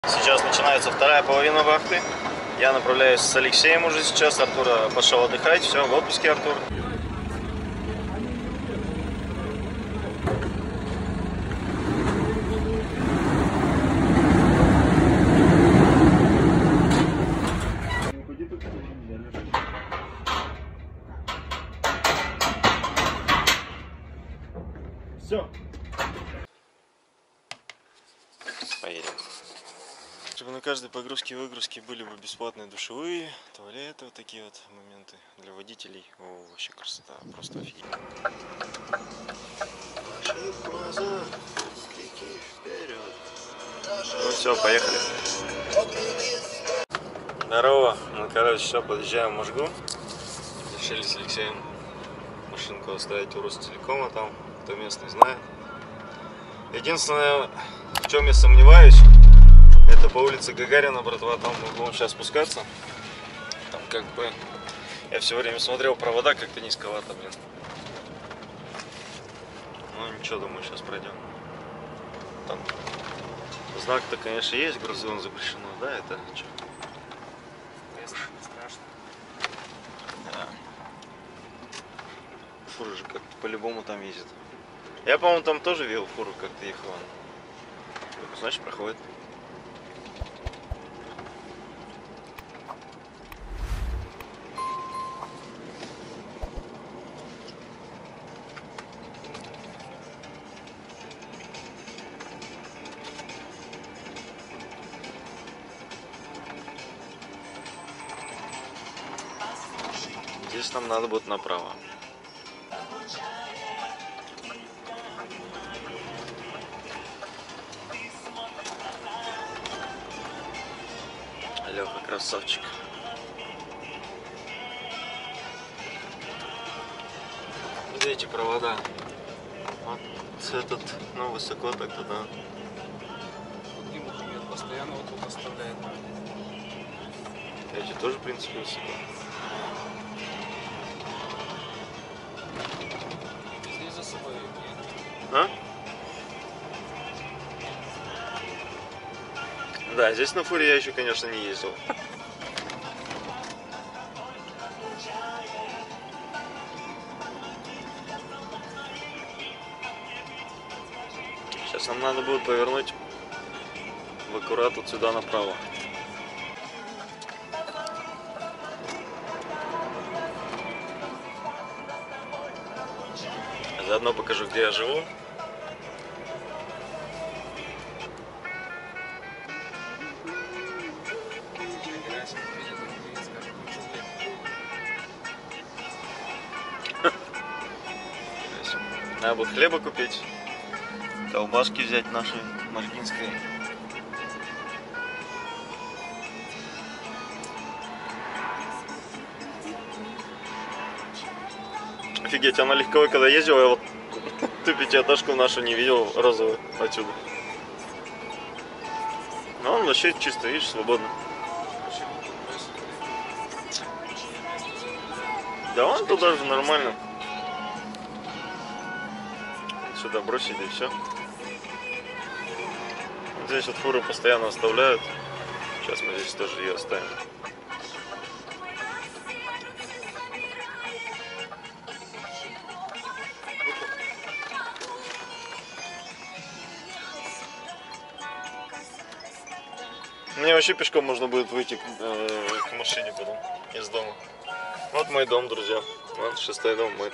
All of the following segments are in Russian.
Сейчас начинается вторая половина вахты. Я направляюсь с Алексеем уже сейчас. Артур пошел отдыхать. Все, в отпуске Артур. Все. Поедем. Чтобы на каждой погрузке и выгрузке были бы бесплатные душевые, туалеты, вот такие вот моменты для водителей. О, вообще красота, просто офигенно. Ну все, поехали. Здорово, мы, короче, все, подъезжаем в Можгу. Решили с Алексеем машинку оставить у Ростелекома там, кто местный знает. Единственное, в чем я сомневаюсь, это по улице Гагарина, братва, там мы будем сейчас спускаться. Там как бы, я все время смотрел, провода как-то низковато, блин. Ну ничего, думаю, сейчас пройдем. Там знак-то, конечно, есть, грузовым запрещено, да, это что? Если не страшно. Да. Фура же как-то по-любому там ездит. Я, по-моему, там тоже видел фуру, как-то ехала. Значит, проходит. Здесь нам надо будет направо. Леха красавчик. Вот эти провода. Вот этот, ну, высоко так-то, да. Вот Дима Хамед постоянно вот тут оставляет. Эти тоже, в принципе, высоко. Здесь за собой нет. А? Да, здесь на фуре я еще, конечно, не ездил. Сейчас нам надо будет повернуть в аккурат вот сюда направо. Заодно покажу, где я живу. Надо будет хлеба купить, колбаски взять наши можгинской. Офигеть, я на легковой когда ездил, я вот ту пятиэтажку нашу не видел розовую отсюда. Но он вообще чисто, видишь, свободно. Да он тут даже нормально. Сюда бросили и все. Вот здесь вот фуры постоянно оставляют. Сейчас мы здесь тоже ее оставим. Мне вообще пешком можно будет выйти к машине потом из дома. Вот мой дом, друзья. Вот 6-й дом, мой.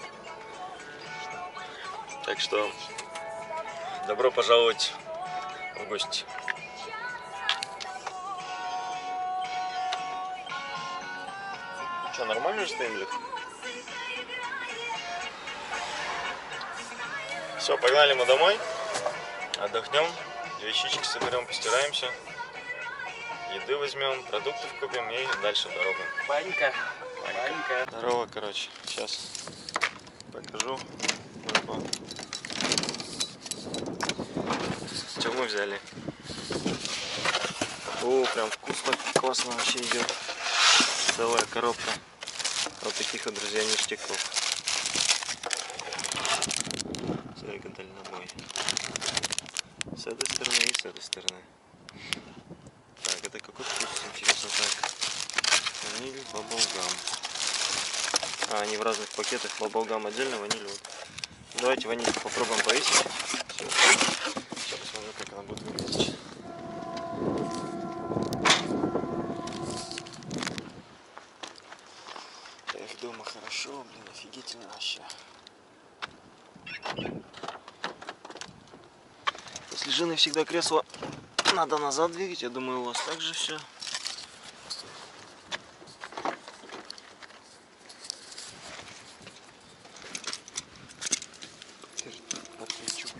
Так что добро пожаловать в гости. Что, нормально же стоим, Лех? Все, погнали мы домой. Отдохнем, вещички соберем, постираемся. Еды возьмем, продуктов купим и дальше в дорогу. Банька. Банька. Здорово, короче. Сейчас покажу. Что мы взяли? О, прям вкусно, классно вообще идет. Целая коробка. Вот таких вот, друзья, ништяков. Смотри, как дальнобой. С этой стороны и с этой стороны. Они в разных пакетах. Баблгам отдельно, ваниль вот. Давайте ванильку попробуем повесить. Сейчас посмотрю, как она будет выглядеть. Эх, дома хорошо, блин, офигительно вообще. После жены всегда кресло надо назад двигать, я думаю, у вас также все. Подключу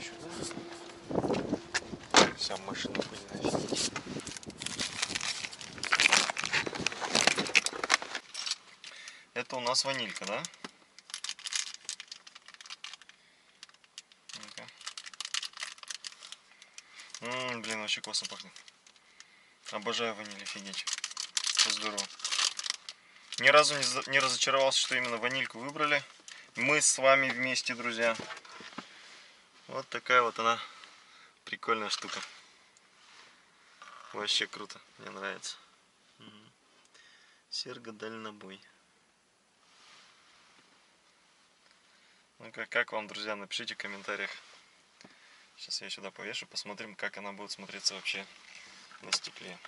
сюда. Вся машина пыльная, офигеть. Это у нас ванилька, да? Ну-ка. Блин, вообще классно пахнет. Обожаю ваниль, офигеть. Все здорово. Ни разу не разочаровался, что именно ванильку выбрали. Мы с вами вместе, друзья. Вот такая вот она прикольная штука. Вообще круто, мне нравится. Серго дальнобой. Ну как вам, друзья, напишите в комментариях. Сейчас я сюда повешу, посмотрим, как она будет смотреться вообще на стекле.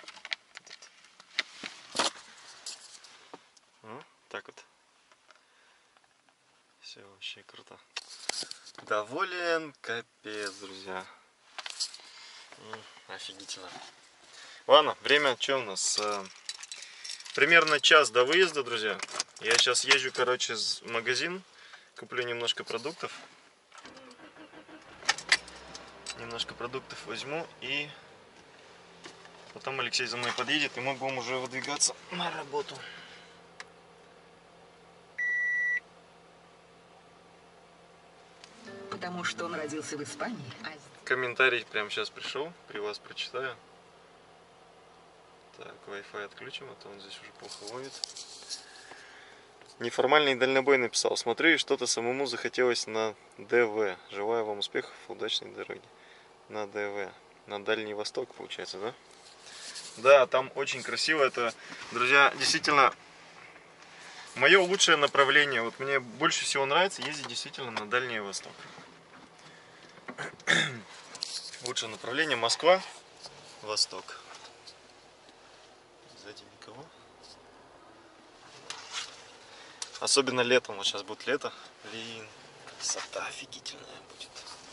Так вот. Все вообще круто. Доволен капец, друзья. Офигительно. Ладно, время что у нас? Примерно час до выезда, друзья. Я сейчас езжу, короче, в магазин. Куплю немножко продуктов. Немножко продуктов возьму. И потом Алексей за мной подъедет. И мы будем уже выдвигаться на работу. Потому что он родился в Испании. Комментарий прямо сейчас пришел. При вас прочитаю. Так, Wi-Fi отключим, а то он здесь уже плохо ловит. Неформальный дальнобой написал. Смотрю, и что-то самому захотелось на ДВ. Желаю вам успехов, удачной дороги. На ДВ. На Дальний Восток, получается, да? Да, там очень красиво. Это, друзья, действительно мое лучшее направление. Вот мне больше всего нравится ездить действительно на Дальний Восток. Лучшее направление Москва, Восток. Сзади никого. Особенно летом, вот сейчас будет лето. Блин, красота офигительная будет.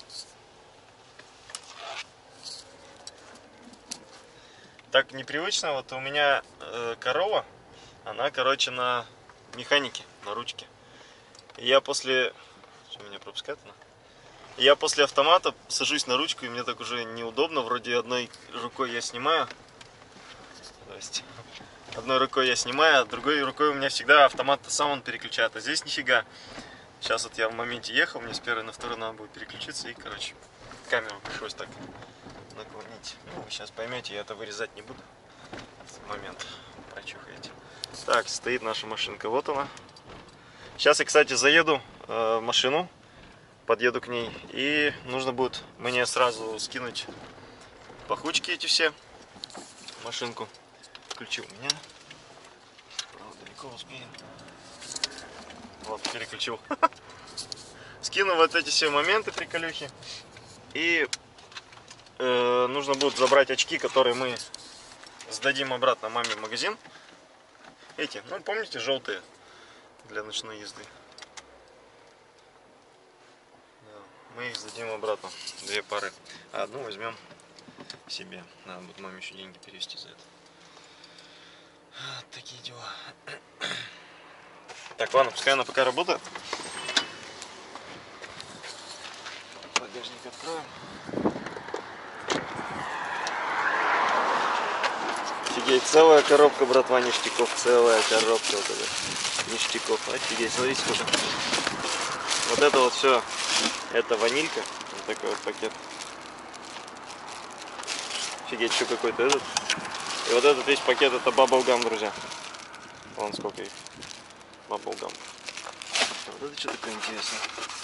Так непривычно, вот у меня корова, она, короче, на механике, на ручке. И я после... Что, меня пропускает она? Я после автомата сажусь на ручку, и мне так уже неудобно. Вроде одной рукой я снимаю. То есть одной рукой я снимаю, а другой рукой у меня всегда автомат сам он переключает. А здесь нифига. Сейчас вот я в моменте ехал, мне с первой на вторую надо будет переключиться. И, короче, камеру пришлось так наклонить. Ну, вы сейчас поймете, я это вырезать не буду. В момент прочухаете. Так, стоит наша машинка, вот она. Сейчас я, кстати, заеду в машину. Подъеду к ней, и нужно будет мне сразу скинуть пахучки эти все в машинку. Ключи у меня. Правда, далеко успеем. Вот, переключил. Скину вот эти все моменты, приколюхи. И нужно будет забрать очки, которые мы сдадим обратно маме в магазин. Эти, ну помните, желтые для ночной езды. Мы их сдадим обратно, 2 пары, а одну возьмем себе. Надо будет маме еще деньги перевести за это. Вот такие дела. Так, ладно, пускай она пока работает. Багажник откроем. Офигеть, целая коробка, братва, ништяков. Целая коробка вот эта ништяков. Офигеть, смотрите сколько. Вот это вот все. Это ванилька, вот такой вот пакет. Офигеть, еще какой-то этот. И вот этот весь пакет это баблгам, друзья. Вон сколько их. Баблгам. Вот это что такое интересное.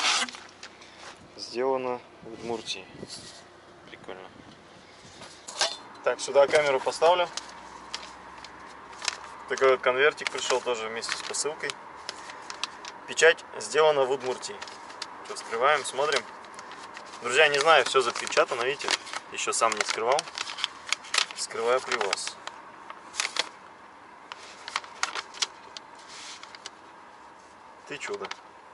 Сделано в Удмуртии. Прикольно. Так, сюда камеру поставлю. Такой вот конвертик пришел тоже вместе с посылкой. Печать сделана в Удмуртии. Что, вскрываем, смотрим. Друзья, не знаю, все запечатано, видите? Еще сам не вскрывал. Вскрываю при вас. Ты чудо.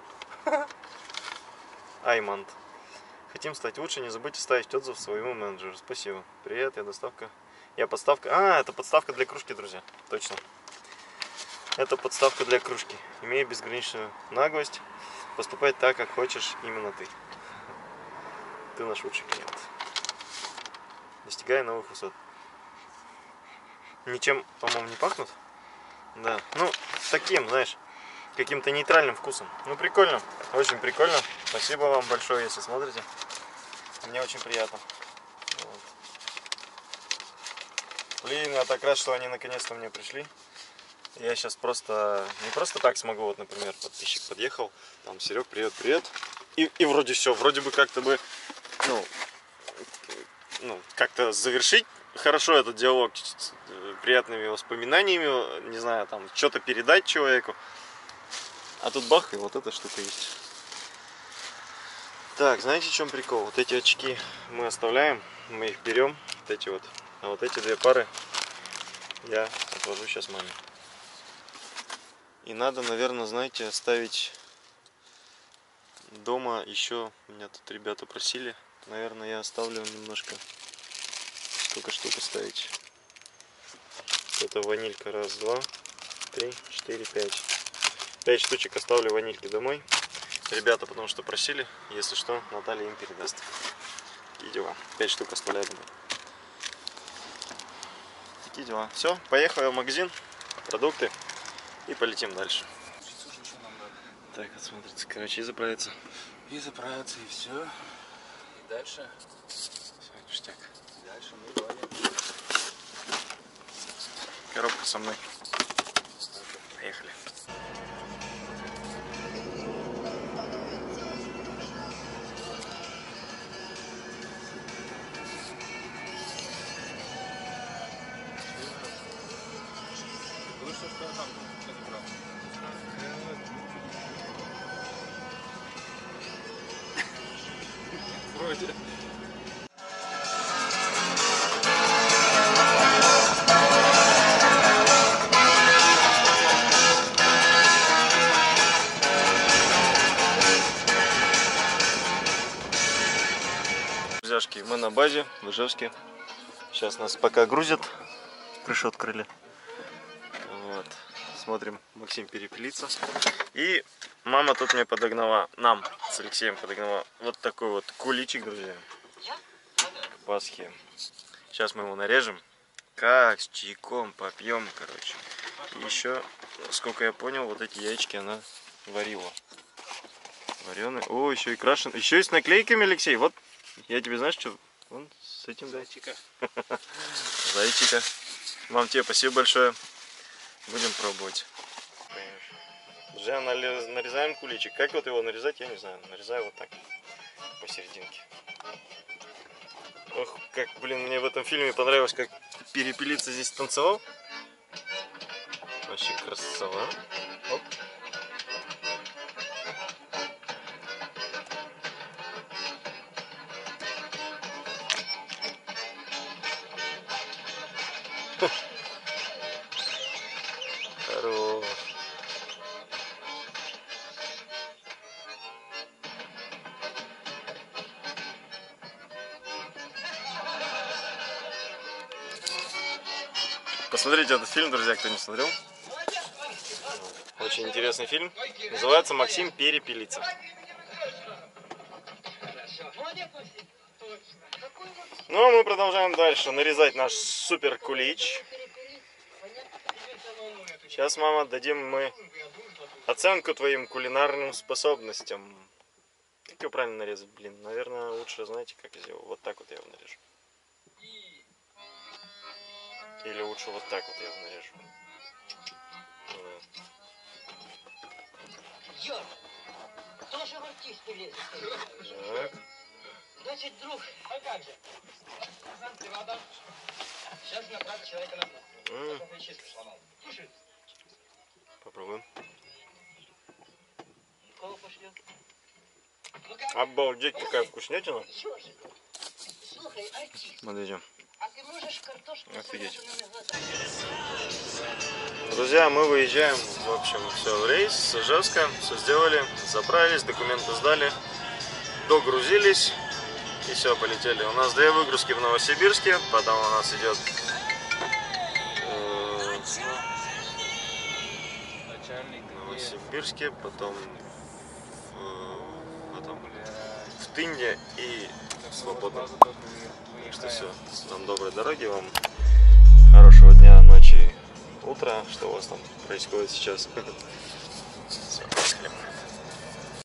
Аймант. Хотим стать лучше, не забудьте ставить отзыв своему менеджеру. Спасибо. Привет, я доставка. Я подставка. А, это подставка для кружки, друзья. Точно. Это подставка для кружки. Имея безграничную наглость поступать так, как хочешь именно ты. Ты наш лучший клиент. Достигая новых высот. Ничем, по-моему, не пахнут. Да. Ну, таким, знаешь, каким-то нейтральным вкусом. Ну, прикольно. Очень прикольно. Спасибо вам большое, если смотрите. Мне очень приятно. Вот. Блин, я так рад, что они наконец-то мне пришли. Я сейчас просто, не просто так смогу, вот, например, подписчик подъехал, там, Серег, привет, привет. И вроде все, вроде бы как-то бы, ну, как-то завершить хорошо этот диалог с приятными воспоминаниями, не знаю, там, что-то передать человеку. А тут бах, и вот эта штука есть. Так, знаете, в чем прикол? Вот эти очки мы оставляем, мы их берем, вот эти вот. А вот эти две пары я отвожу сейчас маме. И надо, наверное, знаете, оставить дома еще. Меня тут ребята просили. Наверное, я оставлю немножко. Сколько штук оставить? Это ванилька. Раз, два, три, четыре, пять. 5 штучек оставлю ванильки домой. Ребята, потому что просили. Если что, Наталья им передаст. Такие дела. 5 штук оставляю домой. Такие дела. Все, поехал я в магазин. Продукты. И полетим дальше. Так, вот смотрится, короче, и заправиться. И заправиться, и все. И дальше. Все, ништяк. Дальше мы валим. Коробка со мной. Поехали. Ну что я там забрал? Вроде. Друзьяшки, мы на базе в Ижевске. Сейчас нас пока грузят. Крышу открыли. Вот. Смотрим, Максим перепилится. И мама тут мне подогнала, нам с Алексеем подогнала вот такой вот куличик, друзья. К Пасхе. Сейчас мы его нарежем. Как с чайком попьем, короче. И еще, сколько я понял, вот эти яички она варила. Вареные. О, еще и крашеные. Еще и с наклейками, Алексей. Вот, я тебе, знаешь, что... Вон, с этим, да. Зайчика. Зайчика. Мам, тебе спасибо большое. Будем пробовать. Друзья, нарезаем куличик. Как вот его нарезать, я не знаю. Нарезаю вот так. Посерединке. Ох, как, блин, мне в этом фильме понравилось, как перепелица здесь танцевал. Вообще красава. Оп. Хорош. Посмотрите этот фильм, друзья, кто не смотрел. Очень интересный фильм. Называется «Максим перепелица». Ну, а мы продолжаем дальше нарезать наш супер кулич. Сейчас, мама, дадим мы оценку твоим кулинарным способностям. Как его правильно нарезать, блин? Наверное, лучше, знаете, как я сделал? Вот так вот я его нарежу. Или лучше вот так вот я его нарежу. Йор, тоже в артисты лезет. Так. Значит, друг, а как же? Сейчас направь человека на дно. Попробуем. Кого пошлем? Обалдеть, какая вкуснятина. Слухай, Артик, Смотрите. а ты можешь картошку Офигеть. с Друзья, мы выезжаем, в общем, все в рейс с Ижевска, все сделали, заправились, документы сдали, догрузились и все, полетели. У нас 2 выгрузки в Новосибирске, потом у нас идет Начальник. в Новосибирске, потом в Тынде и свободно. Так что все, нам доброй дороги, вам хорошего дня, ночи, утра, что у вас там происходит сейчас. Все, поехали.